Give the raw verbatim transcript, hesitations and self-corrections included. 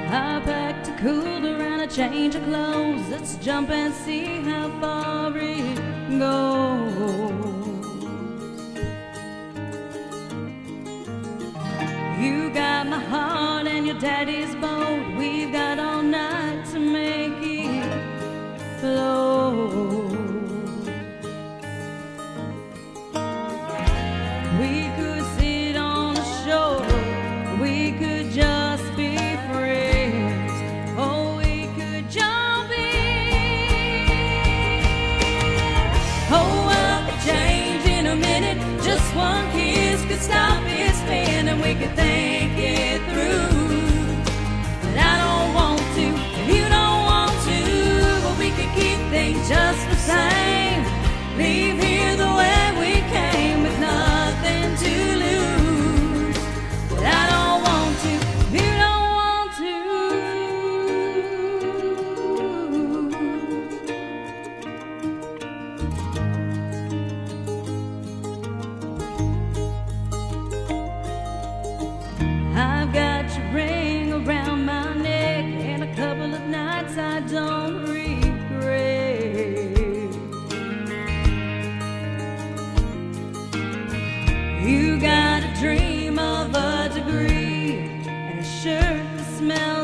I packed a cooler and a change of clothes. Let's jump and see how far it goes. You got my heart and your daddy's boat. We've got all night to make it flow. We could sit on the shore, we could just be friends. Oh, we could jump in. Oh, I could change in a minute. Just one kiss could stop his spin, and we could think it through. But I don't want to, you don't want to. But we could keep things just the same. Leave here the way we came with nothing to lose. But I don't want to, you don't want to. I've got your ring around my neck, and a couple of nights I don't regret. You got a dream of a degree and a shirt that smells